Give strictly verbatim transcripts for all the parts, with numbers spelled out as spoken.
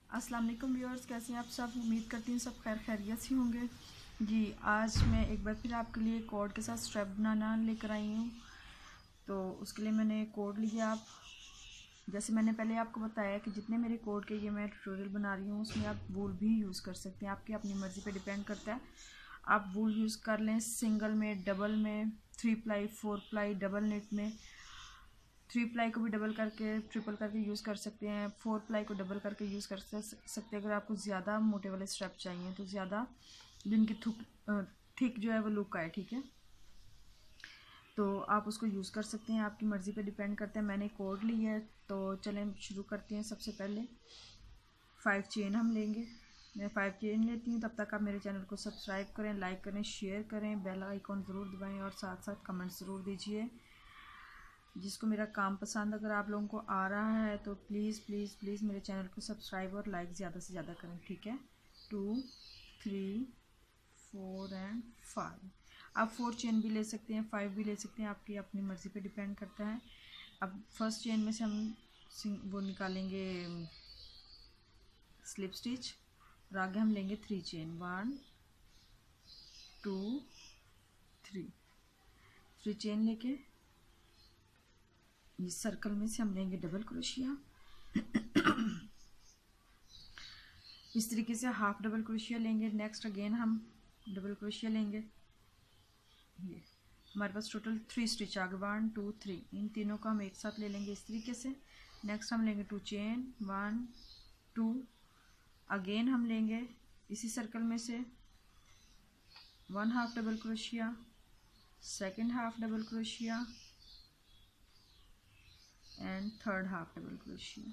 अस्सलाम वालेकुम व्यूअर्स, कैसे हैं आप सब। उम्मीद करती हूँ सब खैर खैरियत से होंगे जी। आज मैं एक बार फिर आपके लिए कोड के साथ स्ट्रैप बनाना लेकर आई हूँ। तो उसके लिए मैंने कोड लिया। आप जैसे मैंने पहले आपको बताया कि जितने मेरे कोड के ये मैं ट्यूटोरियल बना रही हूँ उसमें आप वूल भी यूज़ कर सकते हैं। आपकी अपनी मर्ज़ी पे डिपेंड करता है। आप वूल यूज़ कर लें सिंगल में, डबल में, three ply, four ply, double net में। थ्री प्लाई को भी डबल करके, ट्रिपल करके यूज़ कर सकते हैं। फोर प्लाई को डबल करके यूज़ कर सकते हैं। अगर आपको ज़्यादा मोटे वाले स्ट्रैप चाहिए तो ज़्यादा जिनकी थुक थिक जो है वो लुक आए, ठीक है, तो आप उसको यूज़ कर सकते हैं। आपकी मर्ज़ी पे डिपेंड करता है। मैंने कोड ली है तो चलें शुरू करते हैं। सबसे पहले फाइव चेन हम लेंगे। मैं फाइव चेन लेती हूँ। तब तक आप मेरे चैनल को सब्सक्राइब करें, लाइक करें, शेयर करें, बेल आइकॉन ज़रूर दबाएँ और साथ साथ कमेंट ज़रूर दीजिए। जिसको मेरा काम पसंद अगर आप लोगों को आ रहा है तो प्लीज़ प्लीज़ प्लीज़ मेरे चैनल को सब्सक्राइब और लाइक ज़्यादा से ज़्यादा करें, ठीक है। Two, three, four and five. आप फोर चेन भी ले सकते हैं, फाइव भी ले सकते हैं, आपकी अपनी मर्ज़ी पे डिपेंड करता है। अब फर्स्ट चेन में से हम वो निकालेंगे स्लिप स्टिच और आगे हम लेंगे three chain. One, two, three. Three chain लेके इस सर्कल में से हम लेंगे डबल क्रोशिया। इस तरीके से हाफ डबल क्रोशिया लेंगे। नेक्स्ट अगेन हम डबल क्रोशिया लेंगे। ये हमारे पास टोटल थ्री स्टिच आ गए, वन टू थ्री। इन तीनों को हम एक साथ ले लेंगे इस तरीके से। नेक्स्ट हम लेंगे two chain, one, two. Again हम लेंगे इसी सर्कल में से one half double crochet, second half double crochet and third half double crochet.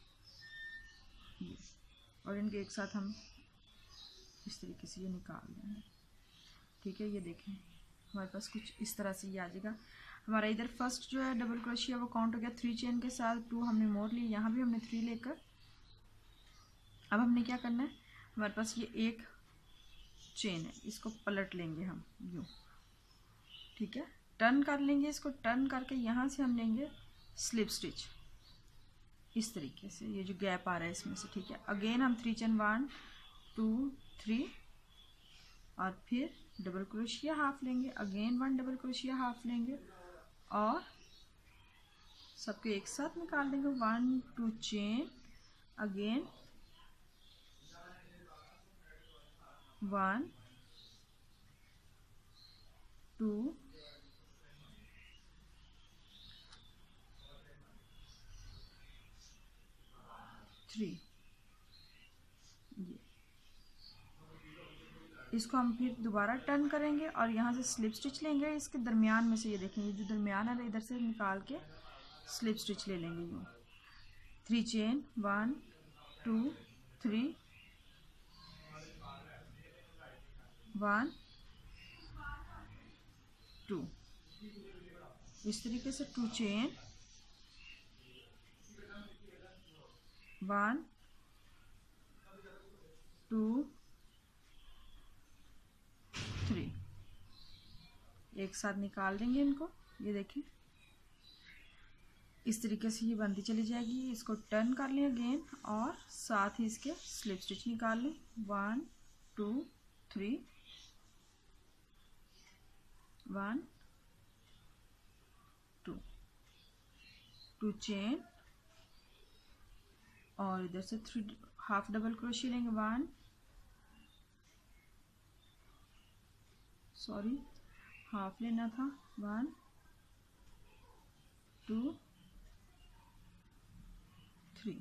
और इनके एक साथ हम इस तरीके से ये निकाल देंगे, ठीक है। ये देखें हमारे पास कुछ इस तरह से ये आ जाएगा। हमारा इधर फर्स्ट जो है डबल क्रोशिया वो काउंट हो गया थ्री चेन के साथ। टू हमने मोड़ ली, यहाँ भी हमने थ्री लेकर अब हमने क्या करना है, हमारे पास ये एक चेन है, इसको पलट लेंगे हम यूँ, ठीक है। टर्न कर लेंगे इसको। टर्न करके यहाँ से हम लेंगे स्लिप स्टिच इस तरीके से, ये जो गैप आ रहा है इसमें से, ठीक है। अगेन हम three chain, one, two, three और फिर डबल क्रोशिया हाफ लेंगे। Again one double crochet half लेंगे और सबके एक साथ निकाल देंगे। One, two chain, again one, two, three. ये इसको हम फिर दोबारा टर्न करेंगे और यहाँ से स्लिप स्टिच लेंगे इसके दरमियान में से। ये देखेंगे जो दरमियान है इधर से निकाल के स्लिप स्टिच ले लेंगे यूँ। Three chain, one, two, three, one, two. इस तरीके से two chain, one, two, three. एक साथ निकाल देंगे इनको। ये देखिए इस तरीके से ये बनती चली जाएगी। इसको टर्न कर लें अगेन और साथ ही इसके स्लिप स्टिच निकाल लें। One, two, three, one, two, two chain और इधर से थ्री हाफ डबल क्रोशिया लेंगे। वन, सॉरी हाफ लेना था। One, two, three.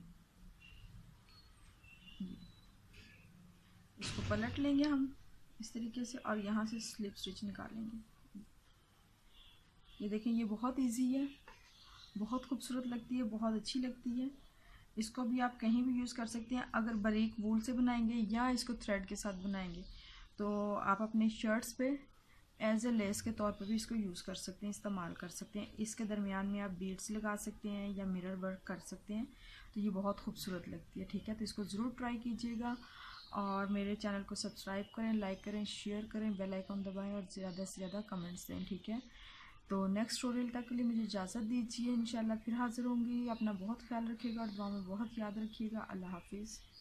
इसको पलट लेंगे हम इस तरीके से और यहाँ से स्लिप स्टिच निकालेंगे। ये देखें ये बहुत इजी है, बहुत खूबसूरत लगती है, बहुत अच्छी लगती है। इसको भी आप कहीं भी यूज़ कर सकते हैं। अगर बारीक वूल से बनाएंगे या इसको थ्रेड के साथ बनाएंगे तो आप अपने शर्ट्स पे एज ए लेस के तौर पर भी इसको यूज़ कर सकते हैं, इस्तेमाल कर सकते हैं। इसके दरमियान में आप बीड्स लगा सकते हैं या मिरर वर्क कर सकते हैं, तो ये बहुत खूबसूरत लगती है, ठीक है। तो इसको ज़रूर ट्राई कीजिएगा और मेरे चैनल को सब्सक्राइब करें, लाइक करें, शेयर करें, बेल आइकन दबाएं और ज़्यादा से ज़्यादा कमेंट्स दें, ठीक है। तो नेक्स्ट ट्यूटोरियल तक के लिए मुझे इजाज़त दीजिए। इंशाल्लाह फिर हाज़िर होंगी। अपना बहुत ख्याल रखिएगा और दुआ में बहुत याद रखिएगा। अल्लाह हाफिज़।